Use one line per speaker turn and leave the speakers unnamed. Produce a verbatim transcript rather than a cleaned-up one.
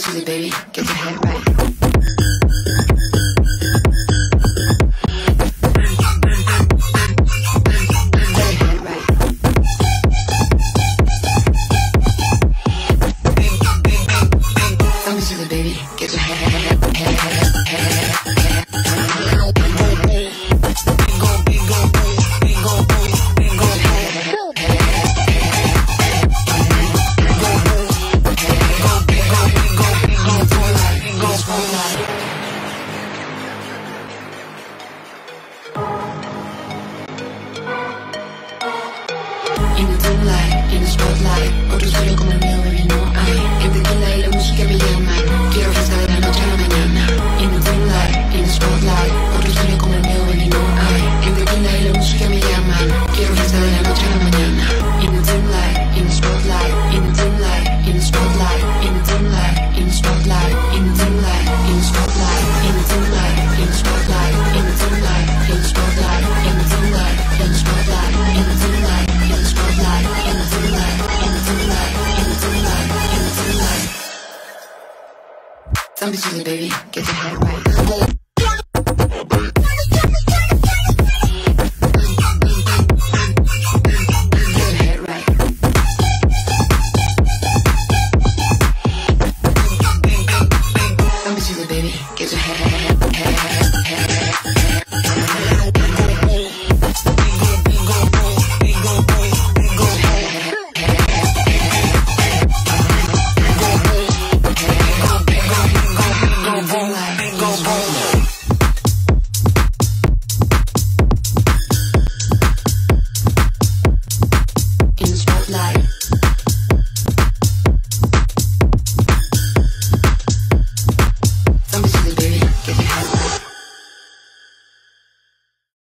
silly, baby, get your head right. Baby, get your head, head, head, head, head, head. In the dim light, in the spotlight, otro sueño como el mío, baby, no hay. En tequila y la música me llama, quiero fiesta de la noche a la mañana. In the dim light, in the spotlight, otro sueño como el mío, baby, no hay. En tequila y la música me llama, quiero fiesta de la noche a la mañana. In the dim light, in the spotlight, in the dim light, in the spotlight, in the dim light, in the spotlight, in the dim light, in the spotlight, in the dim light, in the spotlight, in the dim light, in the spotlight, in the dim light, in the spotlight, in the dim light. In the spotlight, in the dim light, in the dim light, in the dim light, in the dim light. Don't be silly, baby, get your head right.